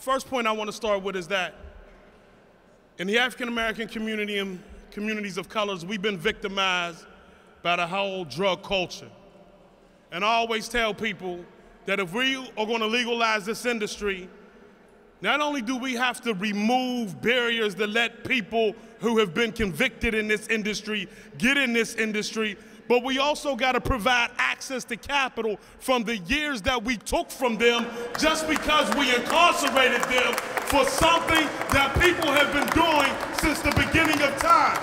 first point I want to start with is that in the African-American community and communities of colors, we've been victimized by the whole drug culture. And I always tell people that if we are going to legalize this industry, not only do we have to remove barriers that let people who have been convicted in this industry get in this industry, but we also got to provide access to capital from the years that we took from them just because we incarcerated them for something that people have been doing since the beginning of time.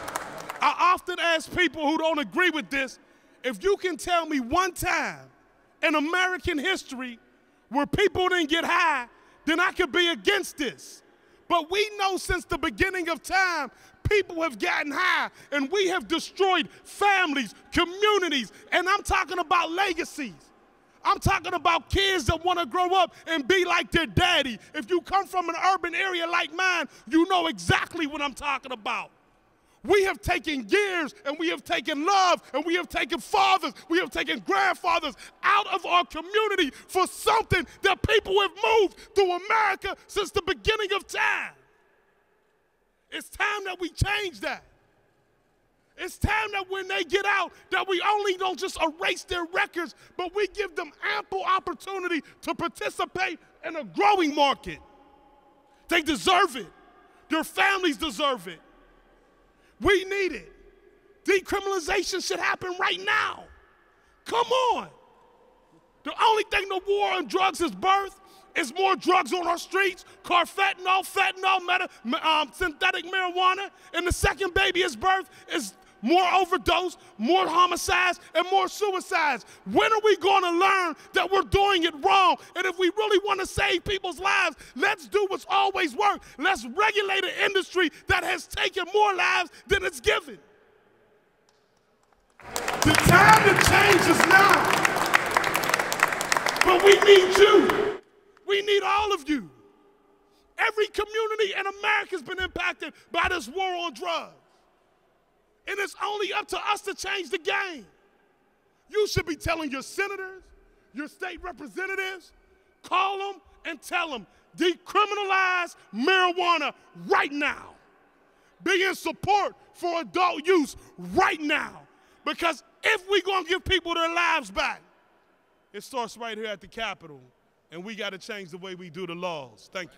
I often ask people who don't agree with this, if you can tell me one time in American history where people didn't get high, then I could be against this. But we know since the beginning of time, people have gotten high, and we have destroyed families, communities, and I'm talking about legacies. I'm talking about kids that want to grow up and be like their daddy. If you come from an urban area like mine, you know exactly what I'm talking about. We have taken years, and we have taken love, and we have taken fathers, we have taken grandfathers out of our community for something that people have moved through America since the beginning of time. It's time that we change that. It's time that when they get out, that we only don't just erase their records, but we give them ample opportunity to participate in a growing market. They deserve it. Their families deserve it. We need it. Decriminalization should happen right now. Come on. The only thing the war on drugs has birthed is more drugs on our streets, fentanyl, synthetic marijuana. And the second baby is birthed is more overdose, more homicides, and more suicides. When are we going to learn that we're doing it wrong? And if we really want to save people's lives, let's do what's always worked. Let's regulate an industry that has taken more lives than it's given. The time to change is now. But we need you. We need all of you. Every community in America has been impacted by this war on drugs. And it's only up to us to change the game. You should be telling your senators, your state representatives, call them and tell them, decriminalize marijuana right now. Be in support for adult use right now. Because if we're going to give people their lives back, it starts right here at the Capitol. And we got to change the way we do the laws. Thank you.